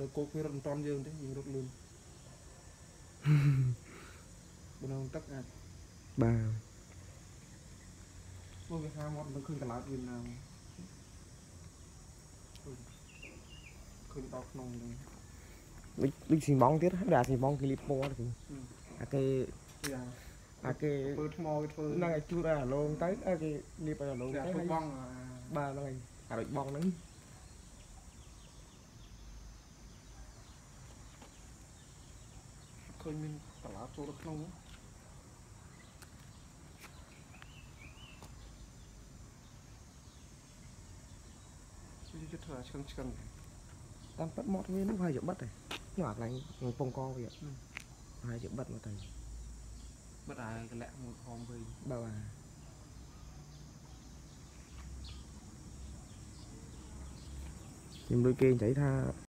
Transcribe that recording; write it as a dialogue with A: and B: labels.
A: nơi cô kia rừng tròn dương thế nhìn rất luôn bên ông tất à
B: ba
A: vô việc hai món nó khơi cả lá Việt Nam khơi đọc nông
B: đi xin bóng tiết đã xin bóng clip po thì cái cái năng cái chú ra luôn tới cái clip là luôn tới ba nó được bong nắng
A: khơi mình cả lá chỗ được nông chứ thật chân chân
B: tam bắt mót với nó hay chịu bắt này nhỏ này phong co vậy hay chịu bắt mà thầy
A: bất ai cái lẹ một hôm về
B: bao à tìm đôi kia chảy tha